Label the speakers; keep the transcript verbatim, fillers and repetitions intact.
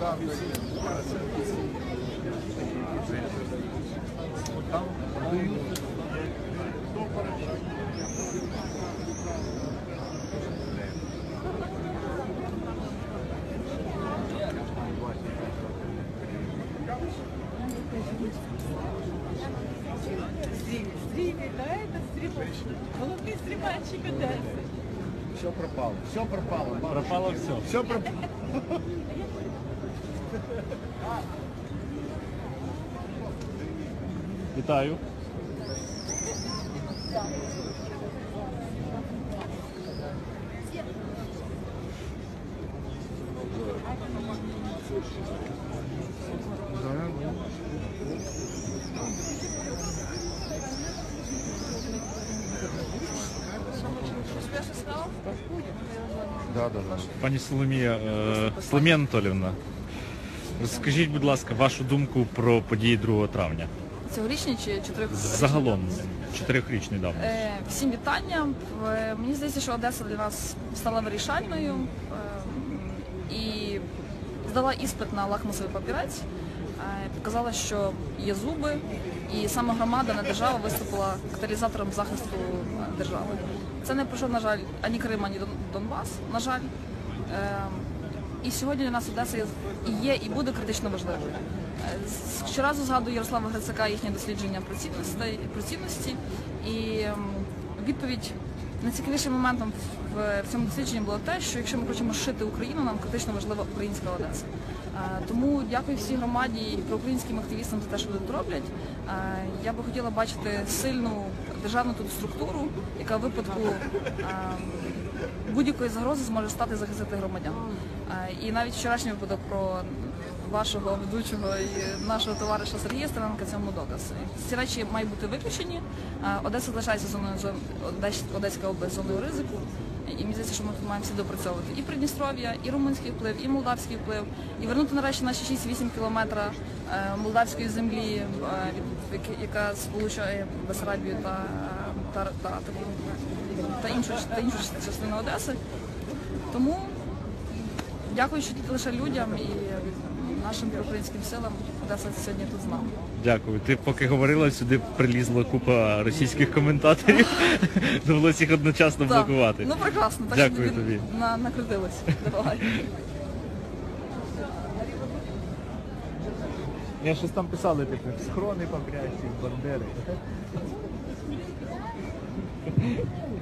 Speaker 1: Стрімі, да, это стрімач. Головний стрімальщик Одеси.
Speaker 2: Все пропало. Все пропало.
Speaker 3: Пропало все.
Speaker 2: Все пропало.
Speaker 3: Вітаю.
Speaker 2: Да, да, да.
Speaker 3: Пані Соломія, е, Соломія Анатоліївна, розкажіть, будь ласка, вашу думку про події другого травня.
Speaker 4: Цьогорічні чи чотирьох?
Speaker 3: Загалом, чотирьохрічний давно.
Speaker 4: Е, всім вітання. Е, Мені здається, що Одеса для нас стала вирішальною е, і здала іспит на лакмусовий папірець, е, показала, що є зуби, і саме громада, не держава, виступила каталізатором захисту держави. Це не пройшов, на жаль, ані Крим, ані Дон- Донбас, на жаль. Е, І сьогодні для нас Одеса є, і є, і буде критично важливою. Е, Щоразу згадую Ярослава Грицака їхнє дослідження про цінності, про цінності. І ем, відповідь найцікавішим моментом в, в цьому дослідженні було те, що якщо ми хочемо шити Україну, нам критично важлива українська Одеса. Е, Тому дякую всій громаді і проукраїнським активістам за те, що вони тут роблять. Е, Я би хотіла бачити сильну державну тут структуру, яка в випадку ем, будь-якої загрози зможе стати захистити громадян. Е, І навіть вчорашній випадок про вашого ведучого і нашого товариша Сергія Стерненка цьому доказ. Ці речі мають бути виключені. Е, Одеса залишається зоною зон- Одес- Одеська область зоною ризику. І мені здається, що ми тут маємо всі допрацьовувати. І Придністров'я, і румунський вплив, і молдавський вплив, і вернути нарешті наші шість-вісім кілометра е, молдавської землі, е, від- яка- яка сполучає Бессарабію та, та, та, та, та, іншу, та іншу частину Одеси. Тому дякую, що тільки лише людям і нашим проукраїнським силам Одеса сьогодні тут з нами.
Speaker 3: Дякую. Ти поки говорила, сюди прилізла купа російських коментаторів. Довелося їх одночасно
Speaker 4: Так.
Speaker 3: блокувати.
Speaker 4: Ну прекрасно, так
Speaker 3: Дякую
Speaker 4: що
Speaker 3: тобі.
Speaker 4: на, накрутилось. Давай.
Speaker 2: Я щось там писали, типу, схорони папрячі, бандери.